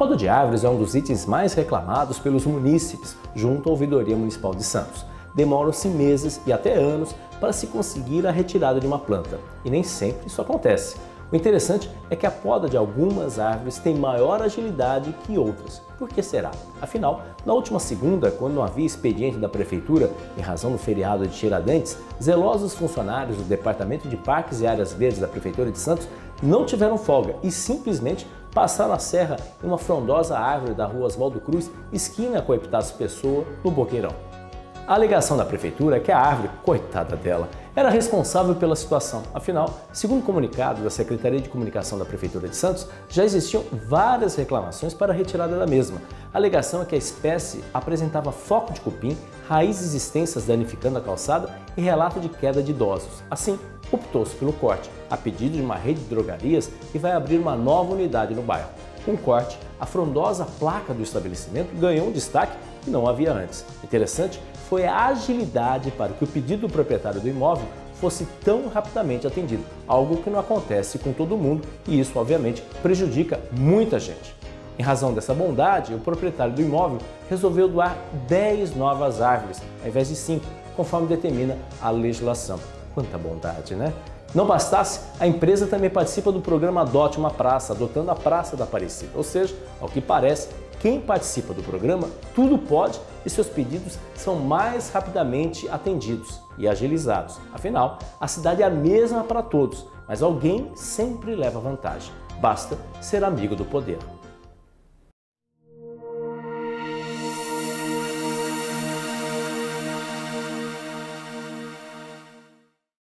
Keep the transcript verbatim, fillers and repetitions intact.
poda de árvores é um dos itens mais reclamados pelos munícipes junto à Ouvidoria Municipal de Santos. Demoram-se meses e até anos para se conseguir a retirada de uma planta, e nem sempre isso acontece. O interessante é que a poda de algumas árvores tem maior agilidade que outras. Por que será? Afinal, na última segunda, quando não havia expediente da Prefeitura em razão do feriado de Tiradentes, zelosos funcionários do Departamento de Parques e Áreas Verdes da Prefeitura de Santos não tiveram folga e simplesmente passaram a serra em uma frondosa árvore da rua Oswaldo Cruz, esquina com a Epitácio Pessoa, no Boqueirão. A alegação da Prefeitura é que a árvore, coitada dela, era responsável pela situação. Afinal, segundo o comunicado da Secretaria de Comunicação da Prefeitura de Santos, já existiam várias reclamações para a retirada da mesma. A alegação é que a espécie apresentava foco de cupim, raízes extensas danificando a calçada e relato de queda de idosos. Assim, optou-se pelo corte, a pedido de uma rede de drogarias que vai abrir uma nova unidade no bairro. Com o corte, a frondosa placa do estabelecimento ganhou um destaque que não havia antes. Interessante foi a agilidade para que o pedido do proprietário do imóvel fosse tão rapidamente atendido, algo que não acontece com todo mundo e isso, obviamente, prejudica muita gente. Em razão dessa bondade, o proprietário do imóvel resolveu doar dez novas árvores, ao invés de cinco, conforme determina a legislação. Quanta bondade, né? Não bastasse, a empresa também participa do programa Adote uma Praça, adotando a Praça da Aparecida. Ou seja, ao que parece, quem participa do programa tudo pode e seus pedidos são mais rapidamente atendidos e agilizados. Afinal, a cidade é a mesma para todos, mas alguém sempre leva vantagem. Basta ser amigo do poder.